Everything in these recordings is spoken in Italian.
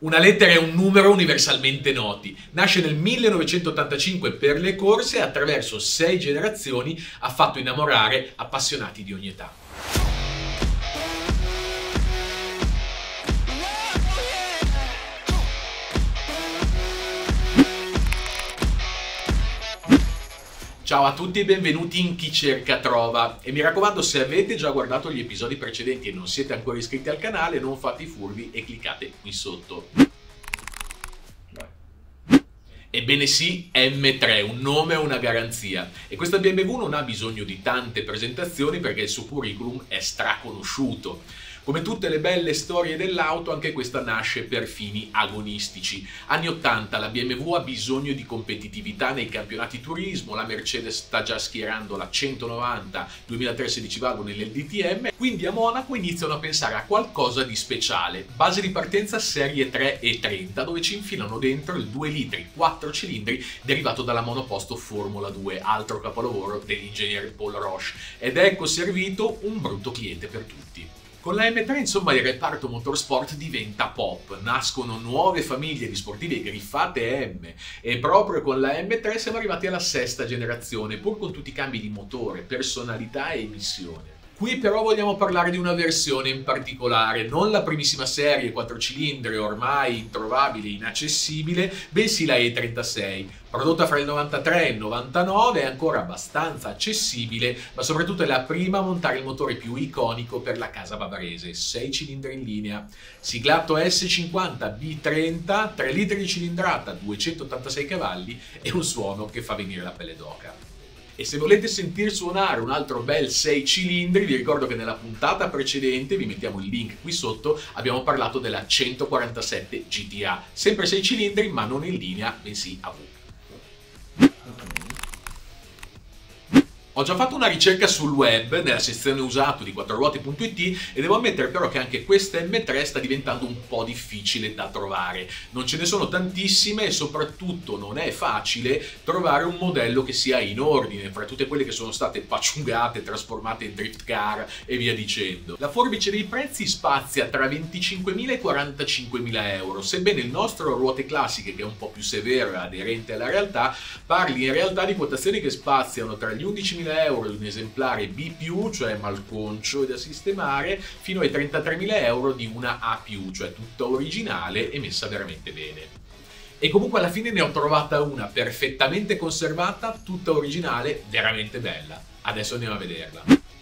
Una lettera è un numero universalmente noti. Nasce nel 1985 per le corse e attraverso 6 generazioni ha fatto innamorare appassionati di ogni età. Ciao a tutti e benvenuti in Chi cerca trova, e mi raccomando, se avete già guardato gli episodi precedenti e non siete ancora iscritti al canale, non fate i furbi e cliccate qui sotto. Ebbene sì, M3, un nome e una garanzia, e questa BMW non ha bisogno di tante presentazioni perché il suo curriculum è straconosciuto. Come tutte le belle storie dell'auto, anche questa nasce per fini agonistici. Anni 80, la BMW ha bisogno di competitività nei campionati turismo, la Mercedes sta già schierando la 190 2003 16 valvole nel DTM, quindi a Monaco iniziano a pensare a qualcosa di speciale. Base di partenza serie 3 e 30, dove ci infilano dentro il 2 litri 4 cilindri derivato dalla monoposto Formula 2, altro capolavoro dell'ingegnere Paul Roche, ed ecco servito un brutto cliente per tutti. Con la M3 insomma il reparto motorsport diventa pop, nascono nuove famiglie di sportivi griffate M, e proprio con la M3 siamo arrivati alla 6ª generazione, pur con tutti i cambi di motore, personalità e emissione. Qui però vogliamo parlare di una versione in particolare, non la primissima serie 4 cilindri ormai introvabile e inaccessibile, bensì la E36, prodotta fra il 93 e il 99, è ancora abbastanza accessibile, ma soprattutto è la prima a montare il motore più iconico per la casa bavarese, 6 cilindri in linea, siglato S50 B30, 3 litri di cilindrata, 286 cavalli e un suono che fa venire la pelle d'oca. E se volete sentir suonare un altro bel 6 cilindri, vi ricordo che nella puntata precedente, vi mettiamo il link qui sotto, abbiamo parlato della 147 GTA, sempre 6 cilindri ma non in linea, bensì a V. Ho già fatto una ricerca sul web, nella sezione usato di quattroruote.it, e devo ammettere però che anche questa M3 sta diventando un po' difficile da trovare. Non ce ne sono tantissime e soprattutto non è facile trovare un modello che sia in ordine fra tutte quelle che sono state paciugate, trasformate in drift car e via dicendo. La forbice dei prezzi spazia tra 25.000 e 45.000 euro, sebbene il nostro Ruote Classiche, che è un po' più severo e aderente alla realtà, parli in realtà di quotazioni che spaziano tra gli 11.000 euro di un esemplare B+, cioè malconcio e da sistemare, fino ai 33.000 euro di una A+, cioè tutta originale e messa veramente bene. E comunque alla fine ne ho trovata una perfettamente conservata, tutta originale, veramente bella. Adesso andiamo a vederla.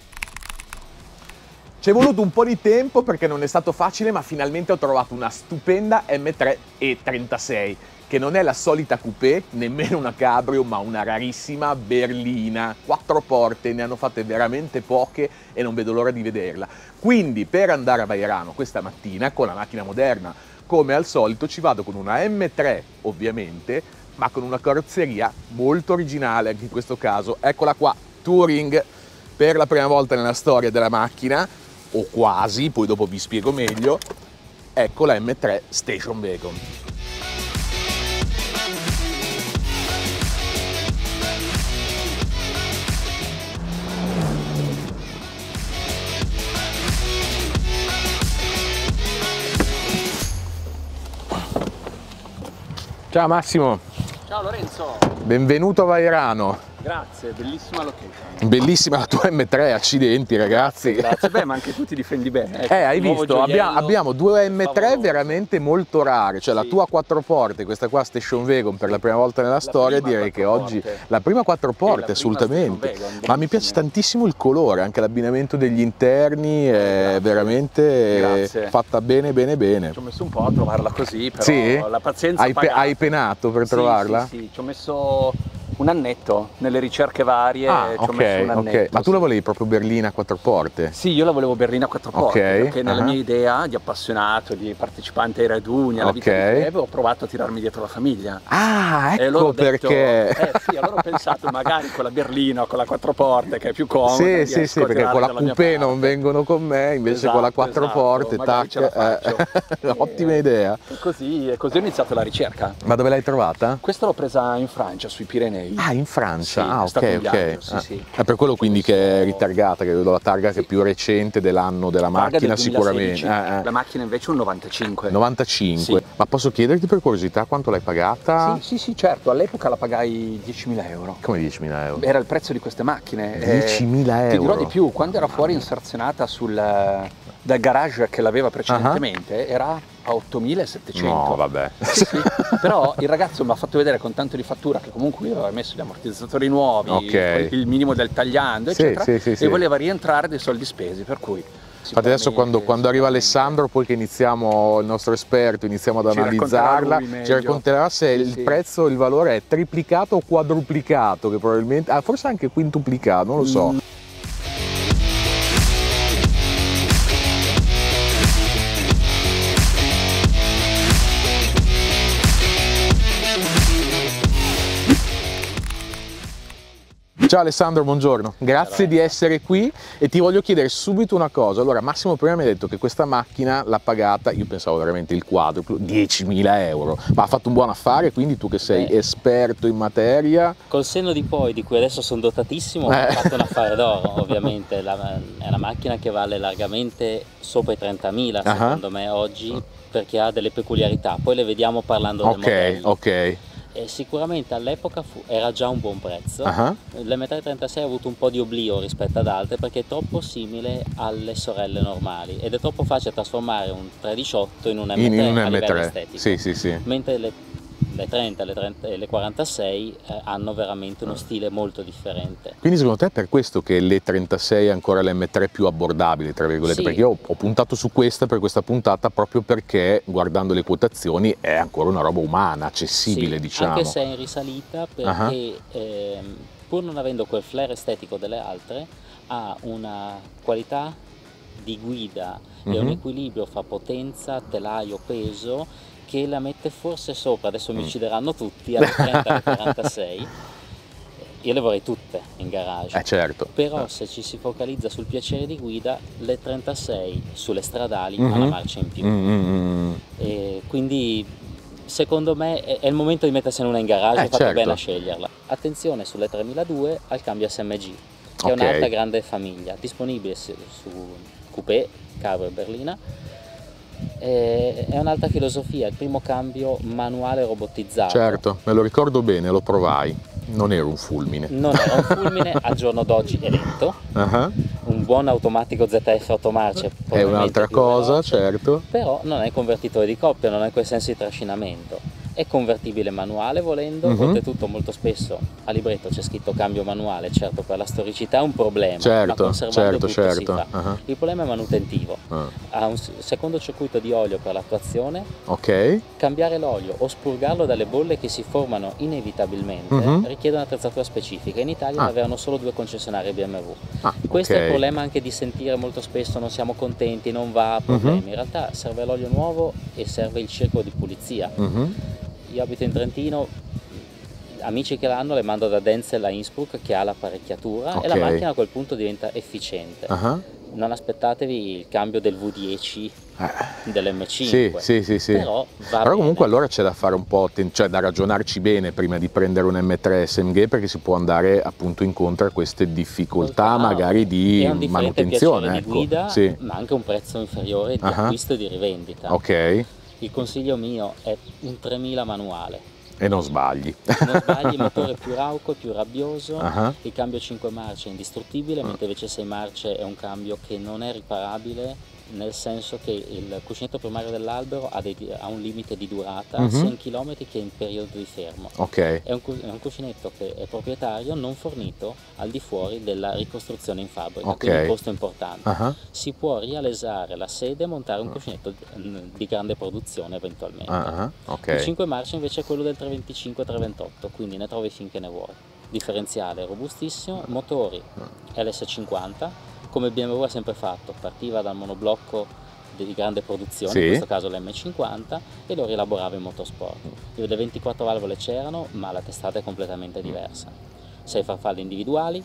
Ci è voluto un po' di tempo perché non è stato facile, ma finalmente ho trovato una stupenda M3 E36, che non è la solita coupé, nemmeno una cabrio, ma una rarissima berlina. 4 porte, ne hanno fatte veramente poche e non vedo l'ora di vederla. Quindi per andare a Vairano questa mattina, con la macchina moderna, come al solito, ci vado con una M3 ovviamente, ma con una carrozzeria molto originale anche in questo caso. Eccola qua, Touring, per la prima volta nella storia della macchina, o quasi, poi dopo vi spiego meglio. Ecco la M3 Station Wagon. Ciao Massimo. Ciao Lorenzo. Benvenuto a Vairano. Grazie, bellissima location. Bellissima la tua M3, accidenti ragazzi. Grazie, beh, ma anche tu ti difendi bene. Ecco, Hai visto, abbiamo 2 M3 favoloso. Veramente molto rare, cioè Sì. la tua 4 porte, questa qua Station Wagon per la prima volta nella storia, direi che oggi la prima 4 porte assolutamente, ma mi piace tantissimo il colore, anche l'abbinamento degli interni è veramente fatta bene bene bene. Ci ho messo un po' a trovarla così, però Sì? la pazienza Hai penato per trovarla? Sì, ci ho messo un annetto nelle ricerche varie, ci ho messo un annetto. Ma tu la volevi proprio berlina a 4 porte? Sì, io la volevo berlina a 4 porte, perché nella mia idea di appassionato, di partecipante ai raduni, alla vita di breve, ho provato a tirarmi dietro la famiglia. Ah, e allora ecco perché! Sì, allora ho pensato magari con la berlina o con la 4 porte, che è più comoda. Sì, perché con la coupé non vengono con me, invece con la 4 porte, tac, ottima idea. E così ho iniziato la ricerca. Ma dove l'hai trovata? Questa l'ho presa in Francia, sui Pirenei. Marseille. Ah, in Francia? Sì, ah, ok, ok. Sì, sì. È per quello quindi che è ritargata, che vedo la targa che è più recente dell'anno della macchina sicuramente. La macchina invece è un 95. 95. Sì. Ma posso chiederti per curiosità quanto l'hai pagata? Sì, certo. All'epoca la pagai 10.000 euro. Come 10.000 euro? Era il prezzo di queste macchine. 10.000 euro? Ti dirò di più, quando era fuori inserzionata dal garage che l'aveva precedentemente, era a 8.700. No, vabbè. Sì. Però il ragazzo mi ha fatto vedere con tanto di fattura che comunque io avevo messo gli ammortizzatori nuovi, il minimo del tagliando, eccetera, e voleva rientrare dei soldi spesi, per cui... Infatti adesso quando arriva Alessandro, poi che iniziamo, il nostro esperto, iniziamo ad analizzarla, ci racconterà se il prezzo, il valore è triplicato o quadruplicato, che probabilmente, forse anche quintuplicato, non lo so. Ciao Alessandro, buongiorno, grazie di essere qui e ti voglio chiedere subito una cosa. Allora, Massimo prima mi ha detto che questa macchina l'ha pagata, io pensavo veramente il quadruplo, 10.000 euro, ma ha fatto un buon affare, quindi tu che sei esperto in materia. Col senno di poi, di cui adesso sono dotatissimo, ho fatto un affare d'oro, ovviamente, è una macchina che vale largamente sopra i 30.000 secondo me oggi, perché ha delle peculiarità, poi le vediamo parlando del modello. Ok. E sicuramente all'epoca era già un buon prezzo. L'M336 ha avuto un po' di oblio rispetto ad altre perché è troppo simile alle sorelle normali ed è troppo facile trasformare un 318 in un M3 a livello estetico. Sì. Mentre le 30 e le 46 hanno veramente uno stile molto differente. Quindi secondo te è per questo che le 36 è ancora l'M3 più abbordabile, tra virgolette? Sì. Perché io ho puntato su questa per questa puntata proprio perché guardando le quotazioni è ancora una roba umana, accessibile, sì, diciamo. Anche se è in risalita perché pur non avendo quel flair estetico delle altre ha una qualità di guida e un equilibrio fra potenza, telaio, peso che la mette forse sopra, adesso mi uccideranno tutti, alle 30 alle 46, io le vorrei tutte in garage, certo. Però se ci si focalizza sul piacere di guida, le 36 sulle stradali ha una marcia in più, e quindi secondo me è il momento di mettersene una in garage, fate bene a sceglierla. Attenzione sulle 3002 al cambio SMG, che è un'altra grande famiglia, disponibile su coupé, cabrio e berlina. È un'altra filosofia, il primo cambio manuale robotizzato. Certo, me lo ricordo bene, lo provai, non era un fulmine. Non era un fulmine, al giorno d'oggi è lento. Un buon automatico ZF 8 marce è un'altra cosa, veloce, certo. Però non è convertitore di coppia, non è quel senso di trascinamento. È convertibile manuale volendo, oltretutto molto spesso a libretto c'è scritto cambio manuale, certo per la storicità è un problema, ma conservando tutto si fa. Il problema è manutentivo, ha un secondo circuito di olio per l'attuazione, cambiare l'olio o spurgarlo dalle bolle che si formano inevitabilmente richiede un'attrezzatura specifica, in Italia ne avevano solo 2 concessionarie BMW. Questo è il problema anche di sentire molto spesso non siamo contenti, non va, problemi, in realtà serve l'olio nuovo e serve il circolo di pulizia. Io abito in Trentino, amici che l'hanno le mando da Denzel a Innsbruck che ha l'apparecchiatura e la macchina a quel punto diventa efficiente. Non aspettatevi il cambio del V10 dell'M5. Sì. Però comunque allora c'è da fare un po', cioè da ragionarci bene prima di prendere un M3 SMG, perché si può andare appunto incontro a queste difficoltà magari di manutenzione. Di guida, ma anche un prezzo inferiore di acquisto e di rivendita. Il consiglio mio è un 3000 manuale. E non sbagli. Non sbagli, il motore più rauco, più rabbioso, il cambio 5 marce è indistruttibile, mentre invece 6 marce è un cambio che non è riparabile, nel senso che il cuscinetto primario dell'albero ha un limite di durata sia in chilometri che in periodo di fermo. È un cuscinetto che è proprietario, non fornito al di fuori della ricostruzione in fabbrica, quindi un costo importante. Si può rialesare la sede e montare un cuscinetto di grande produzione eventualmente. Il 5 marce invece è quello del 325-328, quindi ne trovi finché ne vuoi. Differenziale robustissimo, motori LS50, come BMW ha sempre fatto, partiva dal monoblocco di grande produzione, in questo caso l'M50, e lo rielaborava in motorsport. Le 24 valvole c'erano, ma la testata è completamente diversa. 6 farfalle individuali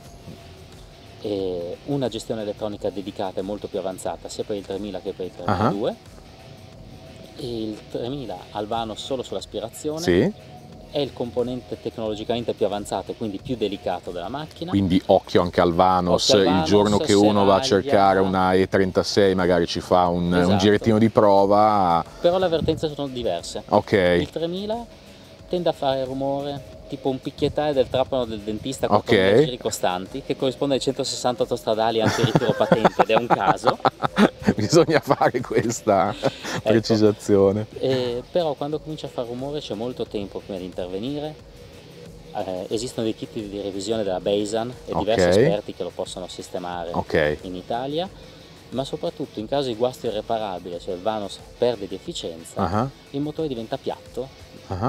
e una gestione elettronica dedicata e molto più avanzata sia per il 3000 che per il 3002. E il 3000 al vano solo sull'aspirazione, è il componente tecnologicamente più avanzato e quindi più delicato della macchina. Quindi occhio anche al Vanos, il giorno che uno va a cercare una E36 magari ci fa un girettino di prova. Però le avvertenze sono diverse. Il 3000 tende a fare rumore tipo un picchiettare del trapano del dentista con giri costanti, che corrisponde ai 160 autostradali anti-ritiro patente, ed è un caso. Bisogna fare questa precisazione. Però quando comincia a fare rumore c'è molto tempo prima di intervenire. Esistono dei kit di revisione della Basan e diversi esperti che lo possono sistemare in Italia, ma soprattutto in caso di guasto irreparabile, cioè il Vanos perde di efficienza, il motore diventa piatto,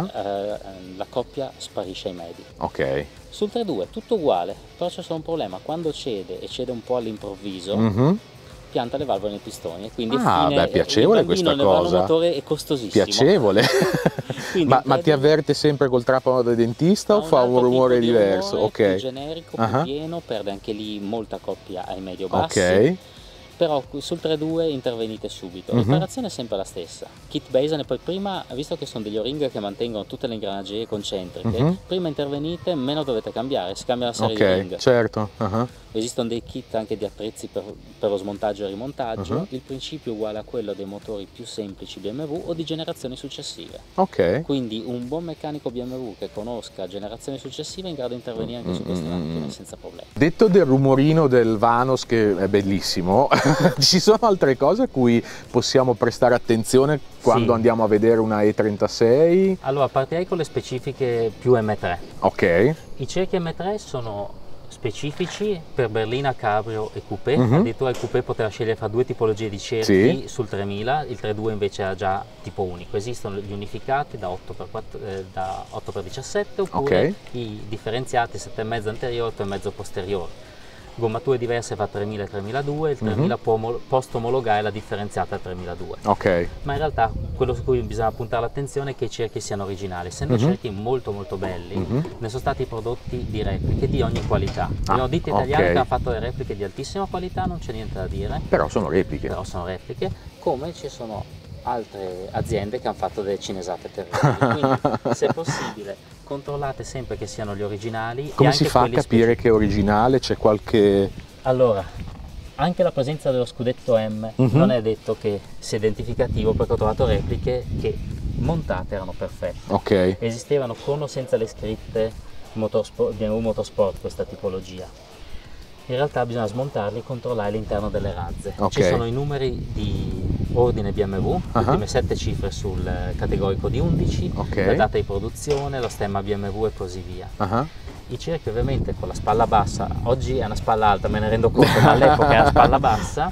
la coppia sparisce ai medi. Sul 3.2 tutto uguale, però c'è solo un problema: quando cede e cede un po' all'improvviso, pianta le valvole nei pistoni e quindi beh, piacevole questa cosa. Il motore è costosissimo. Piacevole. Ma ti avverte sempre col trapano del dentista o fa un rumore diverso? Più generico, più pieno, perde anche lì molta coppia ai medio-bassi. Però sul 3.2 intervenite subito. La riparazione è sempre la stessa. Kit Basan, e poi prima, visto che sono degli O-ring che mantengono tutte le ingranaggerie concentriche, prima intervenite, meno dovete cambiare, si cambia la serie di ring. Certo. Esistono dei kit anche di attrezzi per lo smontaggio e rimontaggio. Il principio è uguale a quello dei motori più semplici BMW o di generazioni successive. Quindi un buon meccanico BMW che conosca generazioni successive è in grado di intervenire anche su queste macchine senza problemi. Detto del rumorino del Vanos, che è bellissimo, ci sono altre cose a cui possiamo prestare attenzione quando andiamo a vedere una E36? Allora, partirei con le specifiche più M3. I cerchi M3 sono specifici per berlina, cabrio e coupé. Addirittura il coupé poteva scegliere fra due tipologie di cerchi sul 3000, il 3.2 invece era già tipo unico. Esistono gli unificati da 8x17 oppure i differenziati 7,5 anteriore e 8,5 posteriore. Gommature diverse fra 3000 e 3002, il 3000 post omologare la differenziata al 3002. Ma in realtà quello su cui bisogna puntare l'attenzione è che i cerchi siano originali. Essendo cerchi molto belli, ne sono stati prodotti di repliche di ogni qualità. Abbiamo ditte italiane che hanno fatto le repliche di altissima qualità, non c'è niente da dire. Però sono repliche. Come ci sono altre aziende che hanno fatto delle cinesate terribili. Quindi, se possibile, controllate sempre che siano gli originali. Come si fa a capire che è originale? C'è qualche... Allora, anche la presenza dello scudetto M non è detto che sia identificativo, perché ho trovato repliche che montate erano perfette. Esistevano con o senza le scritte BMW Motorsport questa tipologia. In realtà bisogna smontarli e controllare l'interno delle razze. Ci sono i numeri di ordine BMW, le prime 7 cifre sul categorico di 11, la data di produzione, lo stemma BMW e così via. I cerchi ovviamente con la spalla bassa, oggi è una spalla alta, me ne rendo conto, ma all'epoca era spalla bassa,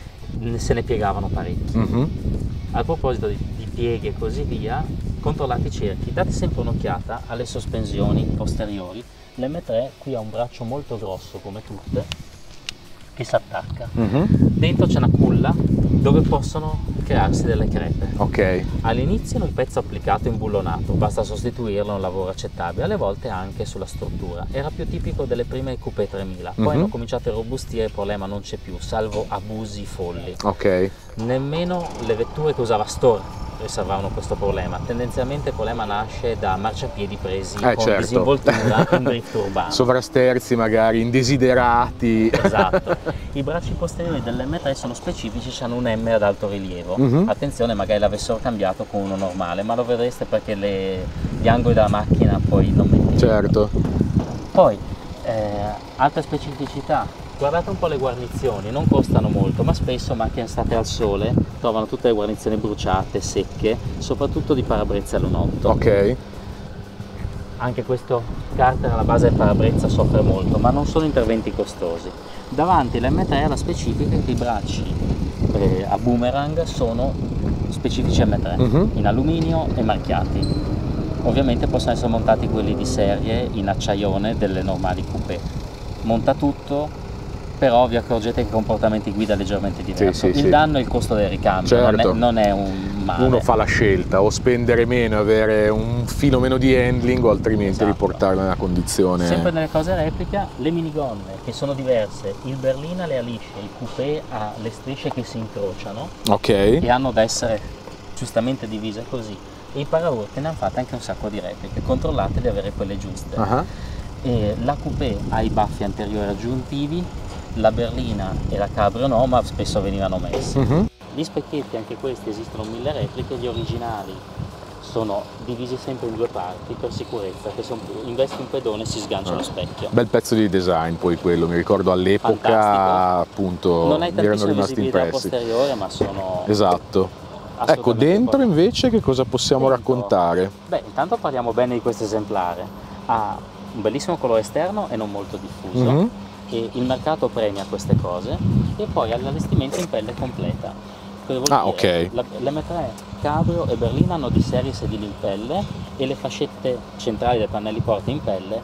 se ne piegavano parecchi. A proposito di pieghe e così via, controllate i cerchi, date sempre un'occhiata alle sospensioni posteriori. L'M3 qui ha un braccio molto grosso come tutte che si attacca. Dentro c'è una culla dove possono crearsi delle crepe. All'inizio il pezzo applicato e imbullonato, basta sostituirlo, è un lavoro accettabile, alle volte anche sulla struttura. Era più tipico delle prime Coupé 3000, poi hanno cominciato a irrobustire, il problema non c'è più, salvo abusi folli. Nemmeno le vetture che usava Store risolvavano questo problema. Tendenzialmente il problema nasce da marciapiedi presi con disinvoltura in drift urbano. Sovrasterzi magari, indesiderati. I bracci posteriori dell'M3 sono specifici, hanno un M ad alto rilievo. Attenzione, magari l'avessero cambiato con uno normale, ma lo vedreste perché gli angoli della macchina poi non mettono. Poi, altre specificità. Guardate un po' le guarnizioni, non costano molto, ma spesso macchine state al sole trovano tutte le guarnizioni bruciate, secche, soprattutto di parabrezza all'1.8. Anche questo carter alla base del parabrezza soffre molto, ma non sono interventi costosi. Davanti l'M3 ha la specifica che i bracci a boomerang sono specifici M3, in alluminio e marchiati. Ovviamente possono essere montati quelli di serie in acciaione delle normali coupé. Monta tutto, però vi accorgete che i comportamenti guida leggermente diverso. Il danno è il costo del ricambio, non è un male. Uno fa la scelta, o spendere meno, avere un filo meno di handling, o altrimenti riportarlo nella condizione... Sempre nelle cose replica, le minigonne, che sono diverse. Il berlina le ha lisce, il coupé ha le strisce che si incrociano e hanno da essere giustamente divise così. E i paraurti ne hanno fatte anche un sacco di repliche, controllate di avere quelle giuste. E la coupé ha i baffi anteriori aggiuntivi, la berlina e la cabrio no, ma spesso venivano messi. Gli specchietti, anche questi, esistono 1000 repliche, gli originali sono divisi sempre in 2 parti per sicurezza, che se investi un pedone si sgancia lo specchio. Bel pezzo di design poi quello, mi ricordo all'epoca appunto non hai mi erano tantissima rimasti visibilità impressi. posteriore, ma sono... Esatto. Ecco, dentro invece che cosa possiamo raccontare? Beh, intanto parliamo bene di questo esemplare. Ha un bellissimo colore esterno e non molto diffuso, e il mercato premia queste cose, e poi ha l'allestimento in pelle completa. Ok. L'M3 cabrio e berlina hanno di serie sedili in pelle e le fascette centrali dei pannelli porta in pelle,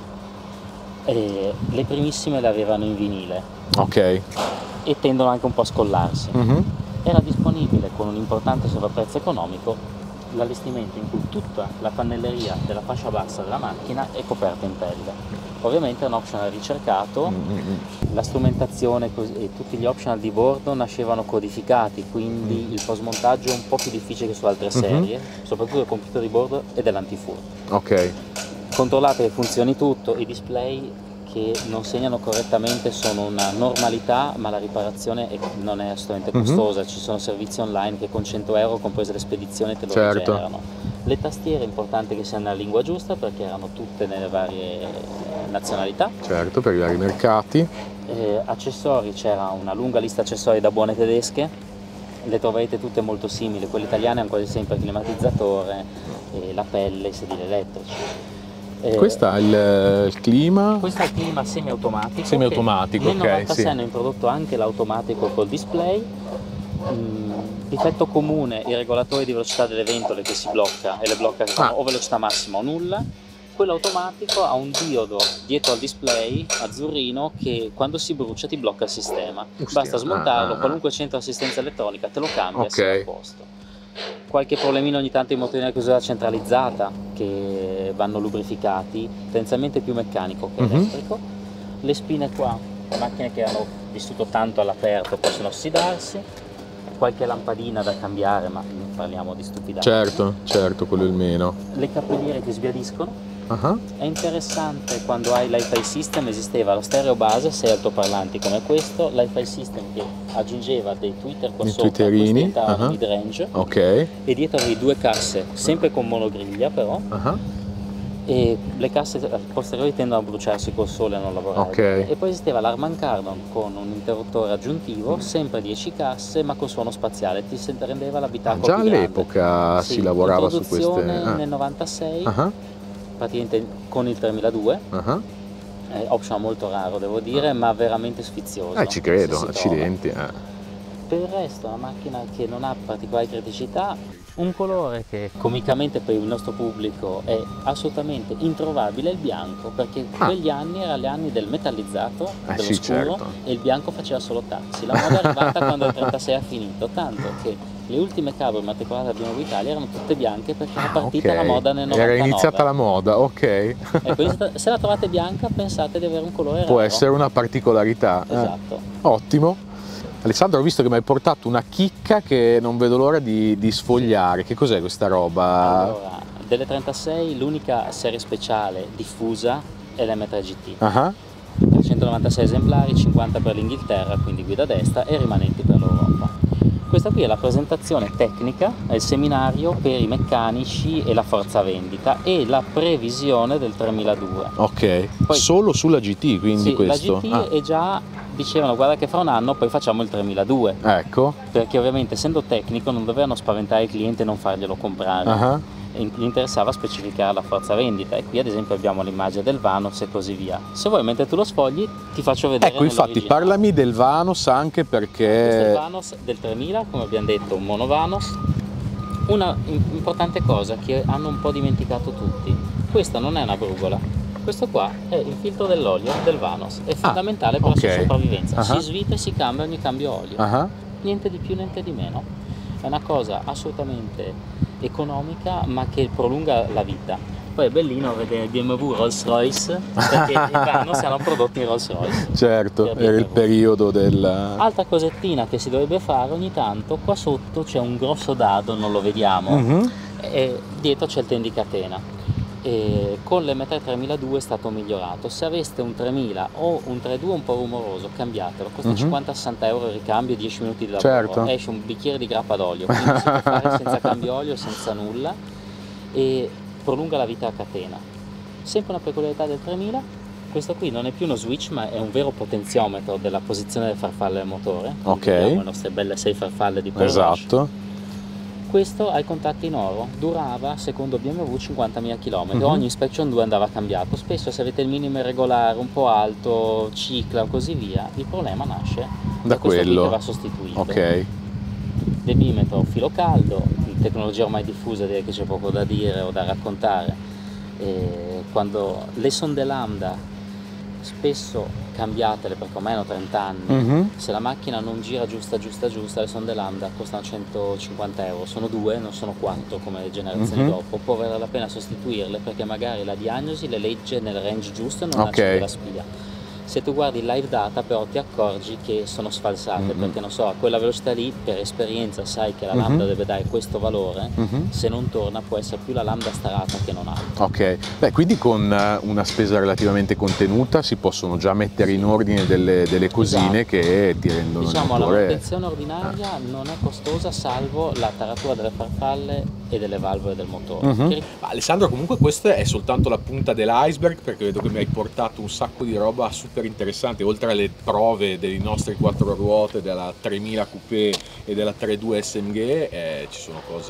e le primissime le avevano in vinile. Ok. E tendono anche un po' a scollarsi. Era disponibile con un importante sovrapprezzo economico l'allestimento in cui tutta la pannelleria della fascia bassa della macchina è coperta in pelle. Ovviamente è un optional ricercato, la strumentazione e tutti gli optional di bordo nascevano codificati, quindi il post montaggio è un po' più difficile che su altre serie, soprattutto del computer di bordo e dell'antifurto. Ok. Controllate che funzioni tutto, i display che non segnano correttamente sono una normalità, ma la riparazione non è assolutamente costosa. Ci sono servizi online che con 100 euro, comprese le spedizioni, te lo rigenerano. Le tastiere è importante che siano nella lingua giusta, perché erano tutte nelle varie nazionalità. Certo, per i vari mercati. Accessori, c'era una lunga lista accessori da buone tedesche, le troverete tutte molto simili, quelle italiane hanno quasi sempre il climatizzatore, la pelle, i sedili elettrici. Questo è il clima? Questo è il clima semiautomatico. Semiautomatico, ok. Nel 96 hanno introdotto anche l'automatico col display. Difetto comune, i regolatori di velocità delle ventole che si blocca, e le blocca che fanno o velocità massima o nulla. Quello automatico ha un diodo dietro al display azzurrino che quando si brucia ti blocca il sistema. Basta smontarlo, qualunque centro assistenza elettronica te lo cambia e sei a posto. Qualche problemino ogni tanto in motori a chiusura centralizzata che vanno lubrificati, tendenzialmente più meccanico che elettrico. Le spine qua, macchine che hanno vissuto tanto all'aperto, possono ossidarsi. Qualche lampadina da cambiare, ma non parliamo di stupidaggini. Certo, quello è il meno. Le cappelliere che sbiadiscono. È interessante, quando hai l'iFi system esisteva lo stereo base, 6 altoparlanti come questo, l'iFi system che aggiungeva dei tweeter qua sopra, questi diventavano mid range, e dietro avevi 2 casse, sempre con monogriglia però, e le casse posteriori tendono a bruciarsi col sole e non lavorare. E poi esisteva l'Harman Kardon con un interruttore aggiuntivo, sempre 10 casse ma con suono spaziale, ti rendeva l'abitacolo già all'epoca si lavorava su queste. Nel 96, praticamente con il 3002, option molto raro devo dire, ma veramente sfizioso. Ci credo, accidenti. Per il resto è una macchina che non ha particolari criticità, un colore che comicamente per il nostro pubblico è assolutamente introvabile, è il bianco, perché quegli anni erano gli anni del metallizzato, dello scuro, e il bianco faceva solo taxi. La moda è arrivata quando il 36 ha finito, tanto che le ultime cabrio immatricolate da BMW Italia erano tutte bianche, perché era partita la moda nel 99. Era iniziata la moda, Ecco, se la trovate bianca pensate di avere un colore raro. Può essere una particolarità. Esatto. Ottimo. Alessandro, ho visto che mi hai portato una chicca che non vedo l'ora di sfogliare. Che cos'è questa roba? Allora, delle 36 l'unica serie speciale diffusa è l'M3 GT. 396 esemplari, 50 per l'Inghilterra, quindi guida a destra, e rimanenti per l'Europa. Questa qui è la presentazione tecnica, è il seminario per i meccanici e la forza vendita, e la previsione del 3002. Poi, solo sulla GT, quindi questo? La GT è già, dicevano guarda che fra un anno poi facciamo il 3002. Perché ovviamente essendo tecnico non dovevano spaventare il cliente e non farglielo comprare. Gli interessava specificare la forza vendita, e qui ad esempio abbiamo l'immagine del Vanos e così via. Se vuoi, mentre tu lo sfogli ti faccio vedere. Ecco, infatti parlami del Vanos, anche perché questo è il Vanos del 3000, come abbiamo detto, un mono Vanos. Una importante cosa che hanno un po' dimenticato tutti: questa non è una brugola, questo qua è il filtro dell'olio del Vanos, è fondamentale per la sua sopravvivenza. Si svita e si cambia ogni cambio olio, niente di più, niente di meno. È una cosa assolutamente economica, ma che prolunga la vita. Poi è bellino vedere BMW Rolls Royce, perché i Vanos hanno prodotti in Rolls Royce. Certo, era il periodo del... Altra cosettina che si dovrebbe fare ogni tanto, qua sotto c'è un grosso dado, non lo vediamo, e dietro c'è il tendicatena. E con l'M3 3002 è stato migliorato. Se aveste un 3000 o un 32 un po' rumoroso, cambiatelo, costa 50-60 euro il ricambio e 10 minuti di lavoro. Certo. Esce un bicchiere di grappa d'olio, quindi si può fare senza cambio olio, senza nulla, e prolunga la vita a catena. Sempre una peculiarità del 3000, questo qui non è più uno switch ma è un vero potenziometro della posizione delle farfalle del motore. Ok. Vediamo le nostre belle 6 farfalle di Paul Roche. Esatto. Questo ha i contatti in oro, durava secondo BMW 50.000 km, ogni inspection 2 andava cambiato. Spesso se avete il minimo irregolare, un po' alto, cicla o così via, il problema nasce da questo qui che va sostituito. Ok. Debimetro filo caldo, tecnologia ormai diffusa, direi che c'è poco da dire o da raccontare. Quando le sonde lambda spesso cambiatele perché ormai hanno 30 anni, se la macchina non gira giusta, le sonde lambda costano 150 euro, sono 2, non sono 4 come le generazioni dopo, può valere la pena sostituirle perché magari la diagnosi le legge nel range giusto e non accende la spia. Se tu guardi il live data però ti accorgi che sono sfalsate perché non so, a quella velocità lì per esperienza sai che la lambda deve dare questo valore, se non torna può essere più la lambda starata che non altro. Ok, beh, quindi con una spesa relativamente contenuta si possono già mettere in ordine delle cosine che ti rendono il motore. La manutenzione ordinaria non è costosa salvo la taratura delle farfalle e delle valvole del motore. Alessandro, comunque questa è soltanto la punta dell'iceberg perché vedo che mi hai portato un sacco di roba super interessante, oltre alle prove dei nostri 4 ruote, della 3000 Coupé e della 32 SMG, ci sono cose...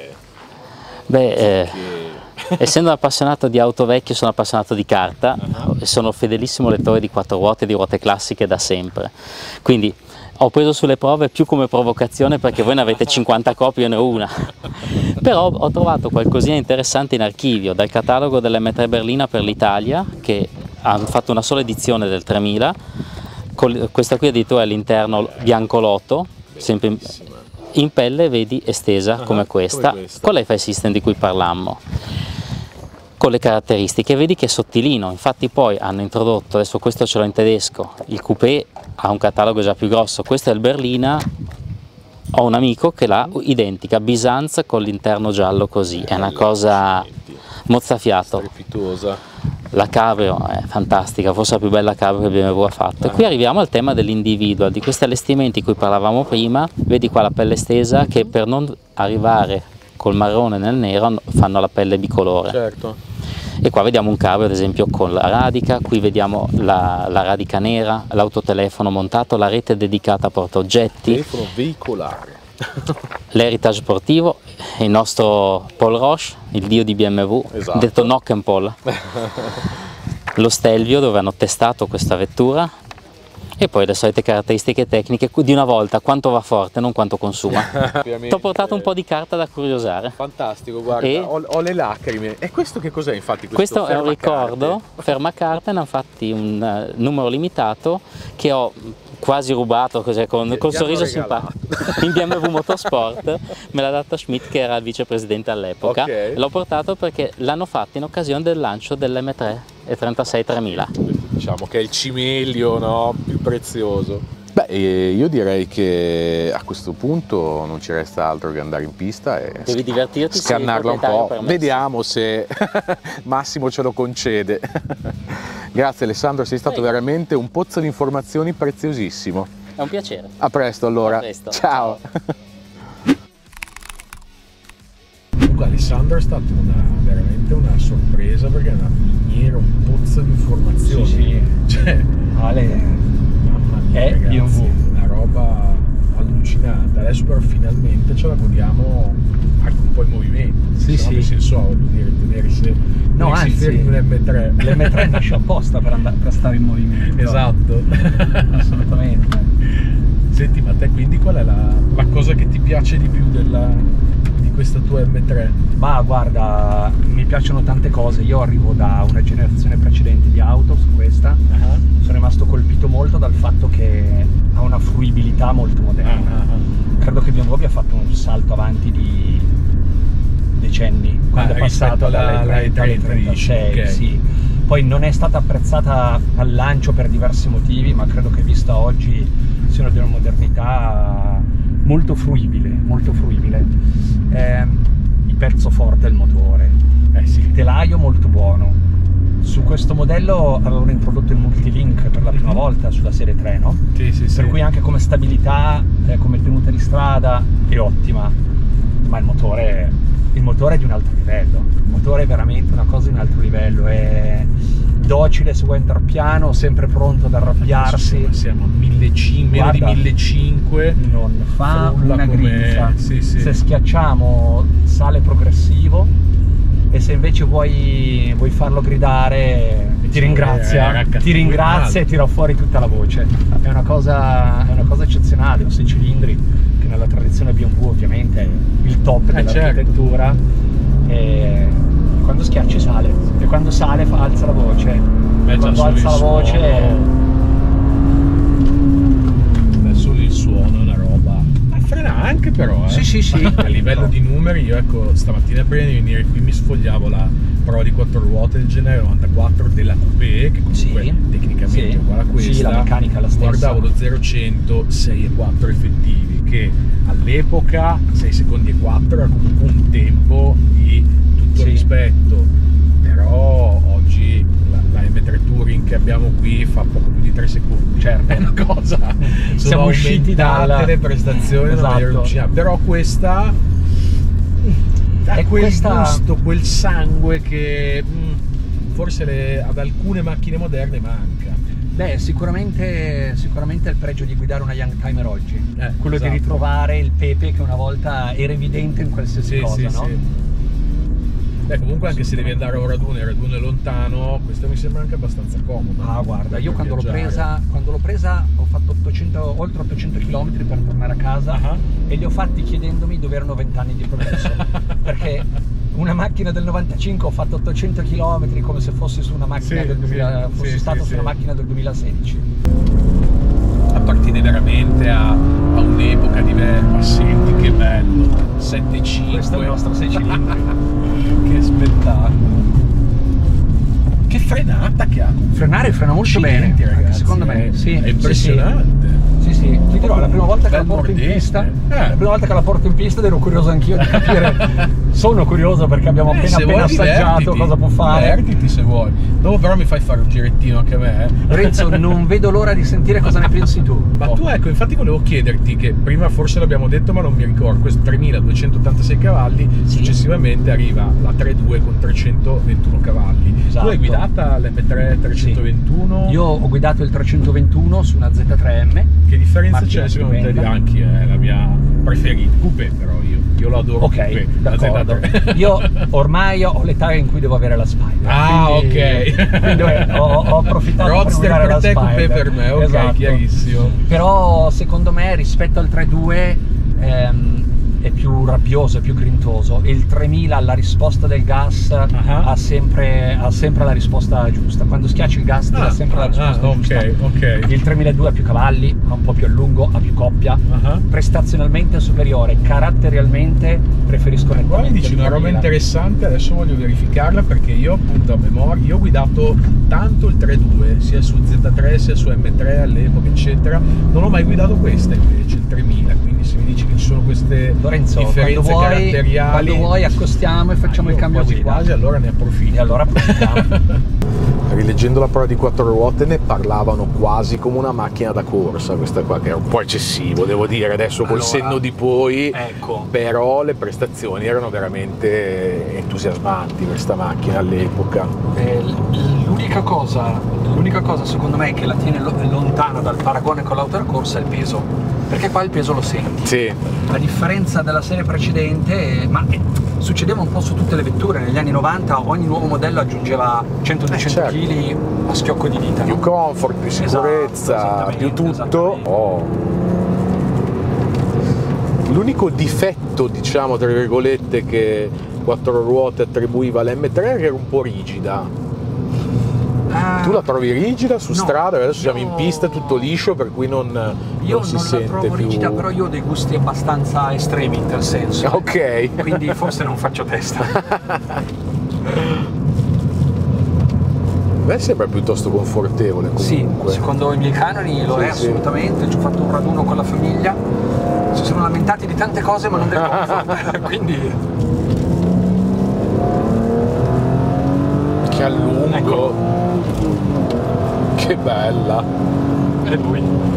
Beh, essendo un appassionato di auto vecchie, sono appassionato di carta e sono fedelissimo lettore di 4 ruote e di ruote classiche da sempre, quindi ho preso sulle prove più come provocazione perché voi ne avete 50 copie, io ne ho una. Però ho trovato qualcosina interessante in archivio dal catalogo dell'M3 Berlina per l'Italia, che hanno fatto una sola edizione del 3000, questa qui addirittura all'interno biancolotto, sempre in pelle, vedi, estesa come questa, con l'I-Fi System di cui parlammo, con le caratteristiche, vedi che è sottilino. Infatti poi hanno introdotto, adesso questo ce l'ho in tedesco, il Coupé ha un catalogo già più grosso, questo è il Berlina, ho un amico che l'ha identica, Bisanz con l'interno giallo così, è una cosa mozzafiato. Strepitosa. La cabrio è fantastica, forse la più bella cabrio che BMW ha fatto. E qui arriviamo al tema dell'individual, di questi allestimenti di cui parlavamo prima. Vedi qua la pelle estesa che per non arrivare col marrone nel nero fanno la pelle bicolore. Certo. E qua vediamo un cabrio ad esempio con la radica, qui vediamo la radica nera, l'autotelefono montato, la rete dedicata a portaoggetti. Telefono veicolare. L'heritage sportivo, il nostro Paul Roche, il dio di BMW, detto Nockenpol. Lo Stelvio dove hanno testato questa vettura e poi le solite caratteristiche tecniche di una volta, quanto va forte, non quanto consuma. Ti ho portato un po' di carta da curiosare. Fantastico, guarda, ho le lacrime. E questo che cos'è infatti? Questo è un ricordo, fermacarte, ne hanno fatti un numero limitato che ho quasi rubato così, col sorriso simpatico in BMW Motorsport, me l'ha dato Schmidt che era il vicepresidente all'epoca. L'ho portato perché l'hanno fatto in occasione del lancio dell'M3 e 36 3000. Diciamo che è il cimelio, no? Più prezioso. Beh, io direi che a questo punto non ci resta altro che andare in pista e devi divertirti, scannarla un po'. Vediamo se Massimo ce lo concede. Grazie Alessandro, sei stato veramente un pozzo di informazioni preziosissimo. È un piacere. A presto allora. A presto. Ciao. Comunque Alessandro è stato veramente una sorpresa perché è una miniera, un pozzo di informazioni. Sì. Cioè, Ale, mamma mia, è ragazzi, BMW. Una roba allucinante. Adesso però finalmente ce la godiamo anche un po' in movimento. Sì, sì. Nel senso, voglio dire, tenersi fermi in un M3. L'M3 nasce apposta per stare in movimento. Esatto. Assolutamente. Senti, ma te quindi qual è la cosa che ti piace di più di questa tua M3? Ma guarda, mi piacciono tante cose. Io arrivo da una generazione precedente di auto su questa. Sono rimasto colpito molto dal fatto che ha una fruibilità molto moderna. Credo che BMW abbia fatto un salto avanti di decenni quando è passata dalla E30 alle 36. Okay. Sì. Poi non è stata apprezzata al lancio per diversi motivi, ma credo che vista oggi sia di una modernità molto fruibile, molto fruibile. I pezzo forte è il motore. Sì. Il telaio molto buono. Su questo modello avevano introdotto il multilink per la prima volta sulla serie 3, no? Sì. Per cui anche come stabilità, come tenuta di strada è ottima, ma il motore è di un altro livello. Il motore è veramente una cosa di un altro livello, è docile se vuoi andare piano, sempre pronto ad arrabbiarsi. Siamo a 1500, meno di 1500, non fa una grinza. Sì. Se schiacciamo sale progressivo, e se invece vuoi farlo gridare ti ringrazia e tira fuori tutta la voce. È una cosa eccezionale, un 6 cilindri che nella tradizione BMW ovviamente è il top dell'architettura. E quando schiacci sale, e quando sale alza la voce. Quando alza la voce solo il suono è una roba. Ma frena anche però, Sì. A livello di numeri, io ecco, stamattina prima di venire qui mi sfogliavo la prova di 4 ruote del genere 94 della Coupé, che comunque tecnicamente è uguale a questa. Sì, la meccanica è la stessa. Guardavo lo 0-100 6,4 effettivi, che all'epoca 6 secondi e 4 era comunque un tempo di tutto rispetto, però oggi la M3 Touring che abbiamo qui fa poco più di 3 secondi. Certo, è una cosa. Siamo usciti dalle prestazioni, però questa ha quel gusto, quel sangue che forse ad alcune macchine moderne manca. Beh, sicuramente è il pregio di guidare una Youngtimer oggi, quello di ritrovare il pepe che una volta era evidente in qualsiasi cosa, no? Sì. Beh, comunque anche se devi andare a un raduno e il raduno è lontano, questo mi sembra anche abbastanza comodo. Ah, guarda, io quando l'ho presa ho fatto oltre 800 km per tornare a casa e li ho fatti chiedendomi dove erano 20 anni di progresso. Perché una macchina del 95 ho fatto 800 km come se fossi su una macchina del 2000, fossi stato su una macchina del 2016. Appartiene veramente a un'epoca diversa. Ma senti che bello, 7.5. Questo è il nostro 6 cilindri. Che spettacolo. Che frenata che ha. Frena molto bene, ragazzi, secondo me. È impressionante. Sì, ti dirò, la prima volta che la porto in pista, ero curioso anch'io di capire. Sono curioso perché abbiamo appena assaggiato cosa può fare. Divertiti se vuoi. Dopo però mi fai fare un girettino anche a me. Renzo, non vedo l'ora di sentire cosa ne pensi tu. Ma tu ecco, infatti volevo chiederti, che prima forse l'abbiamo detto ma non mi ricordo, questo 3286 cavalli, successivamente arriva la 3.2 con 321 cavalli. Esatto. Tu hai guidata l'M3 321? Io ho guidato il 321 su una Z3M. Che differenza c'è secondo te? Bianchi è la mia preferita, Coupé però io lo adoro. Ok, d'accordo. Io ormai ho l'età in cui devo avere la Spider. Quindi ho approfittato Roadster per te, Coupé per me, ok, esatto. Chiarissimo. Però secondo me rispetto al 3.2 è più rabbioso, è più grintoso. Il 3000 alla risposta del gas ha sempre la risposta giusta. Quando schiacci il gas ti dà sempre la risposta giusta. Il 3002 ha più cavalli, ha un po' più a lungo, ha più coppia, prestazionalmente è superiore, caratterialmente preferisco nettamente. Qua mi dici una roba interessante, adesso voglio verificarla perché io appunto a memoria, io ho guidato tanto il 3.2 sia su Z3 sia su M3 all'epoca eccetera, non ho mai guidato questa invece, il 3000, quindi se mi dici che ci sono queste differenze caratteriali, quando vuoi accostiamo e facciamo il cambio guida. Quasi, allora ne approfitti. E allora approfittiamo. Rileggendo la prova di 4 ruote ne parlavano quasi come una macchina da corsa, questa qua, che è un po' eccessivo devo dire adesso col senno di poi, però le prestazioni erano veramente entusiasmanti questa macchina all'epoca. L'unica cosa secondo me che la tiene lontana dal paragone con l'auto da corsa è il peso, perché qua il peso lo senti. Sì. A differenza della serie precedente, ma succedeva un po' su tutte le vetture, negli anni 90 ogni nuovo modello aggiungeva 100-200 kg a schiocco di dita. Più comfort, più sicurezza, più tutto. L'unico difetto, diciamo tra virgolette, che 4 ruote attribuiva all'M3 era un po' rigida. Tu la trovi rigida su strada? Adesso siamo in pista, tutto liscio, per cui non si sente la trovo più rigida, però io ho dei gusti abbastanza estremi in tal senso. Ok. Quindi forse non faccio testa. Beh, sembra piuttosto confortevole comunque. Sì, secondo i miei canoni lo è assolutamente. Ci ho fatto un raduno con la famiglia, si sono lamentati di tante cose ma non del comfort. Quindi a lungo. Ecco. Che bella. È lui.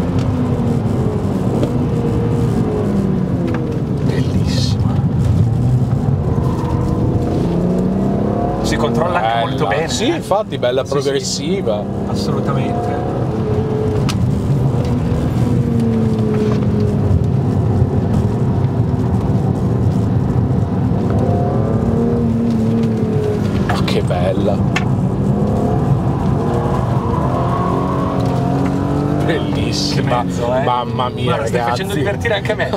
Bellissima. Si controlla anche molto bene. Sì, infatti, bella Sì, progressiva. sì, assolutamente. Oh, che bella. Bellissima. Che mezzo, Mamma mia, guarda, stai ragazzi. facendo divertire anche me.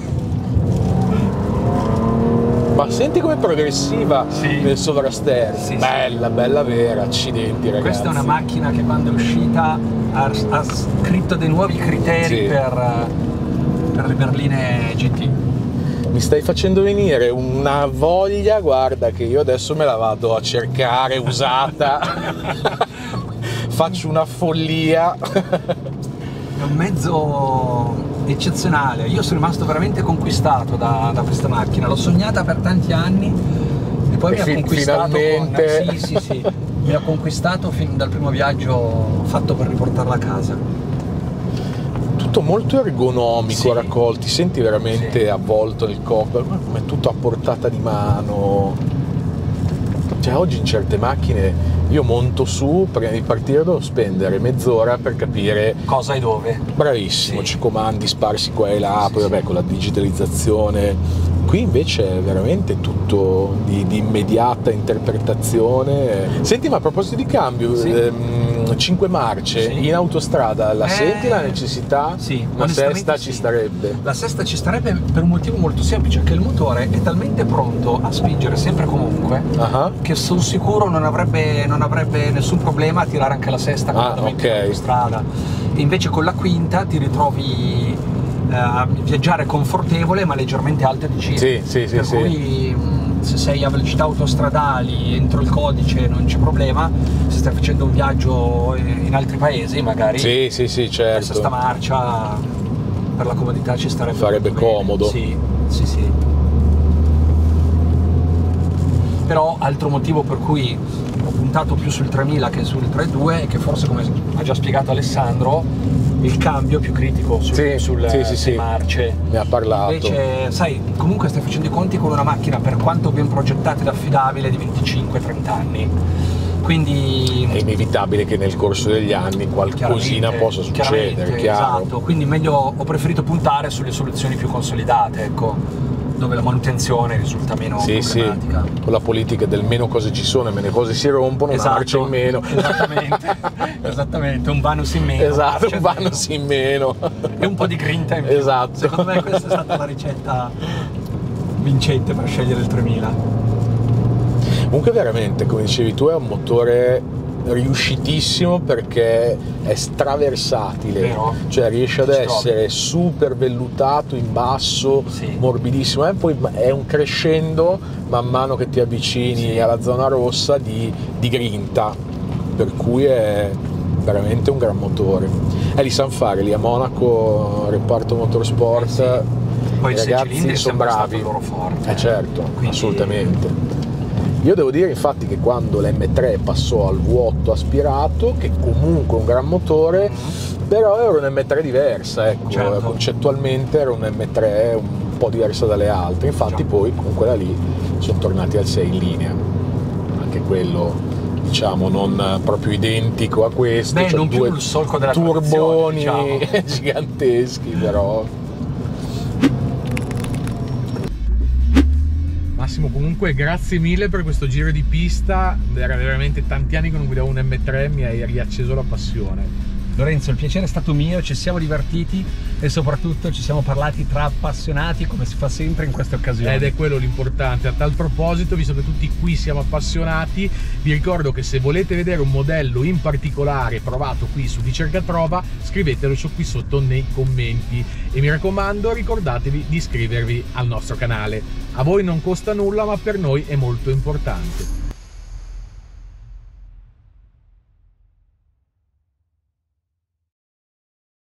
Ma senti com'è progressiva Sì. nel sovrasterzo. Sì, sì. Bella, bella vera, accidenti ragazzi. Questa è una macchina che quando è uscita ha scritto dei nuovi criteri Sì. per le berline GT. Mi stai facendo venire una voglia, guarda, che io adesso me la vado a cercare usata. Faccio una follia. È un mezzo eccezionale. Io sono rimasto veramente conquistato da questa macchina. L'ho sognata per tanti anni e poi mi ha conquistato finalmente. Sì. Mi ha conquistato fin dal primo viaggio fatto per riportarla a casa. Tutto molto ergonomico, Sì. raccolti, senti veramente Sì. avvolto nel cockpit, come tutto a portata di mano. Cioè oggi in certe macchine io monto su, prima di partire devo spendere mezz'ora per capire. Cosa e dove? Bravissimo, Sì. ci comandi sparsi qua e là, Sì, poi sì. vabbè con la digitalizzazione. Qui invece è veramente tutto di immediata interpretazione. Senti, ma a proposito di cambio, Sì. 5 marce Sì. in autostrada, la senti la necessità? Sì, Una onestamente sesta sì. ci starebbe. La sesta ci starebbe per un motivo molto semplice, che il motore è talmente pronto a spingere sempre e comunque Ah, che sono sicuro non avrebbe nessun problema a tirare anche la sesta completamente ok. in autostrada. E invece con la quinta ti ritrovi a viaggiare confortevole ma leggermente alte di giri. Sì, Per sì. cui se sei a velocità autostradali entro il codice non c'è problema, se stai facendo un viaggio in altri paesi magari Sì, la sesta certo. marcia per la comodità ci starebbe Farebbe molto bene. comodo. Sì. Però altro motivo per cui ho puntato più sul 3000 che sul 3.2 è che forse, come ha già spiegato Alessandro, il cambio è più critico sulle Sì. marce. Ne ha parlato. Invece, sai, comunque stai facendo i conti con una macchina, per quanto ben progettata ed affidabile, di 25-30 anni. Quindi È inevitabile che nel corso degli anni qualcosina possa succedere, chiaro. Esatto, quindi meglio, ho preferito puntare sulle soluzioni più consolidate, ecco, dove la manutenzione risulta meno problematica. Con la politica del meno cose ci sono e meno cose si rompono, una marcia in meno. Esattamente, un vanus in meno. Esatto, un vanus in meno. E un po' di grinta in più. Esatto. Secondo me questa è stata la ricetta vincente per scegliere il 3000. Comunque veramente, come dicevi tu, è un motore riuscitissimo perché è straversatile. Vero? Cioè riesce ad Ci essere super vellutato in basso, Sì. morbidissimo, e poi è un crescendo man mano che ti avvicini Sì. alla zona rossa di grinta, per cui è veramente un gran motore. Li sanno fare lì a Monaco, reparto motorsport. Sì. Poi I i sei ragazzi cilindri sono sempre stato bravi. il loro forte. Certo, Quindi- assolutamente. Io devo dire infatti che quando l'M3 passò al V8 aspirato, che comunque è un gran motore, però era un M3 diversa, ecco, Certo. concettualmente era un M3 un po' diversa dalle altre, infatti Già. poi comunque da lì sono tornati al 6 in linea, anche quello diciamo non proprio identico a questo, Beh, cioè non più due il solco della turboni tradizione, diciamo. giganteschi, però. Massimo, comunque grazie mille per questo giro di pista, era veramente tanti anni che non guidavo un M3, mi hai riacceso la passione. Lorenzo, il piacere è stato mio, ci siamo divertiti e soprattutto ci siamo parlati tra appassionati, come si fa sempre in queste occasioni. Ed è quello l'importante. A tal proposito, visto che tutti qui siamo appassionati, vi ricordo che se volete vedere un modello in particolare provato qui su Di Cerca Trova, scrivetelo qui sotto nei commenti e mi raccomando ricordatevi di iscrivervi al nostro canale. A voi non costa nulla, ma per noi è molto importante.